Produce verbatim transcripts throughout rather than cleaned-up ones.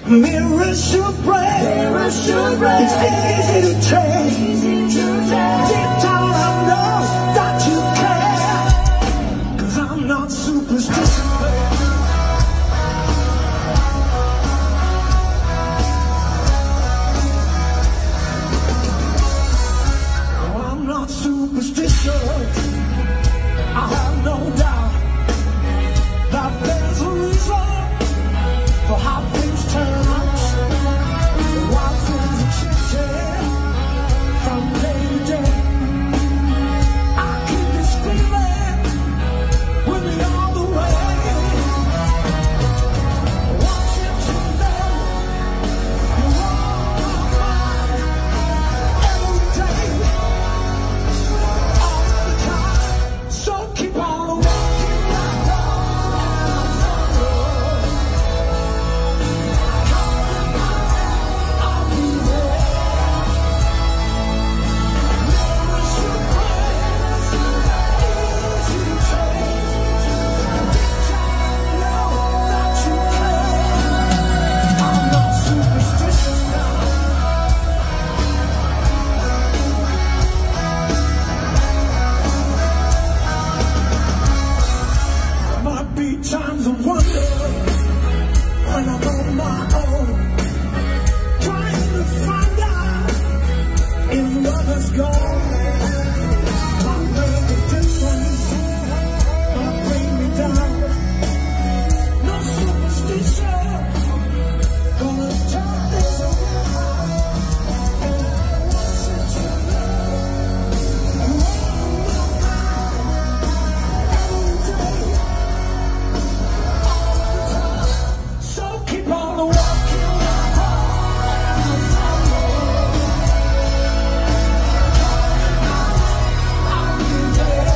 Mirrors should break. Mirrors should break. It's easy to change. Easy to change. Deep down I know that you care. 'Cause I'm not superstitious, baby. No, I'm not superstitious. I have no doubt that there's a reason for how things turn out, why things are changing from day to day. I keep this feeling with me all the way. I want you to know you're on my mind every day, all the time. So keep on walking like times of wonder when I'm on my own, trying to find out if love has gone. Might make a difference, might bring me down. No superstition gonna turn this around. And I want you to know you're on my mind every day. Keep on walking like I'll be there.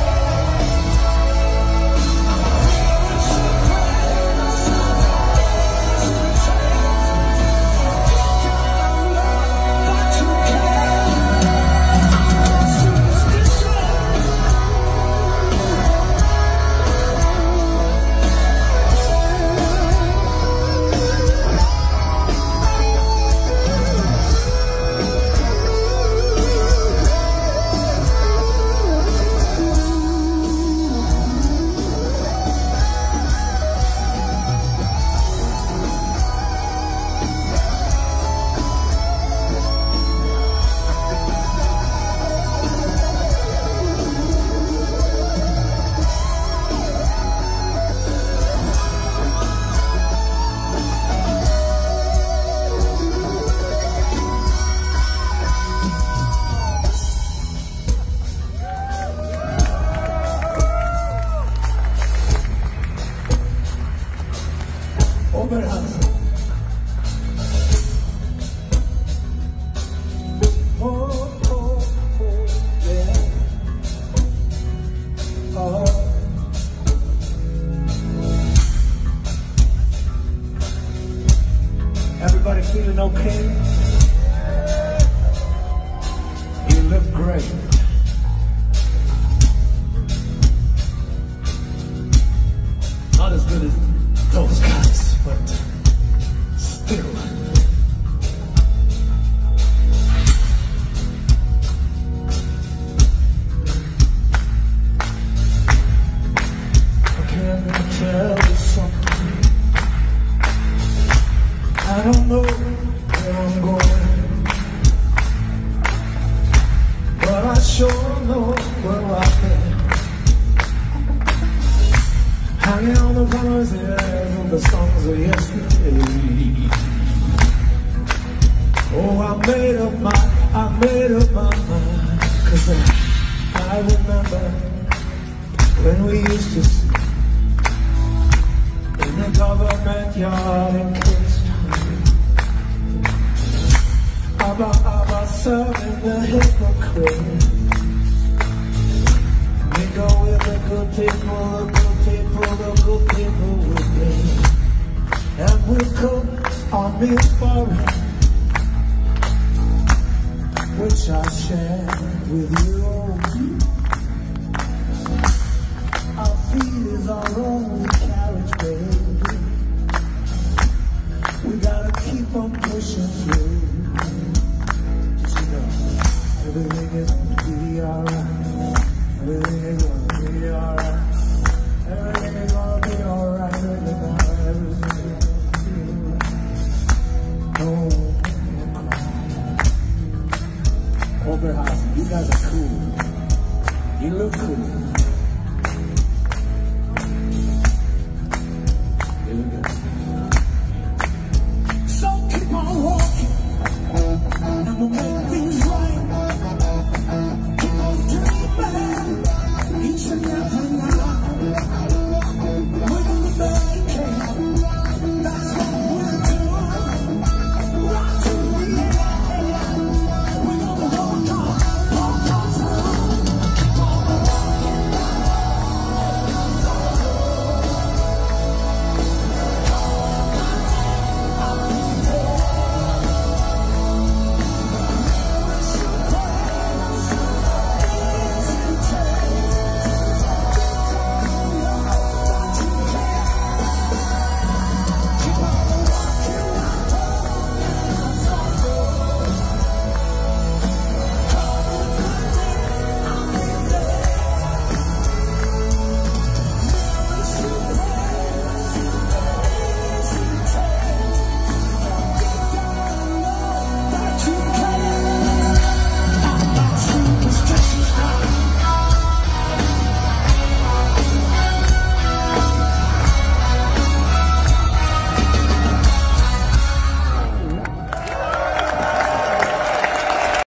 Open hands. Oh, oh, oh, yeah. Oh. Everybody feeling okay? You look great. Not as good as those guys, but still. I can't tell you something. I don't know where I'm going, but I sure know where I've been. Hanging on the promises of the songs of yesterday. Oh, I made up my, I made up my mind. 'Cause I, I remember when we used to sit in the government yard in Kingston. Abba, Abba, serving the hypocrite. We go with the good people, the good people, the good people with me. And we cook our meal for it, which I share with you. Our feet is our only carriage way.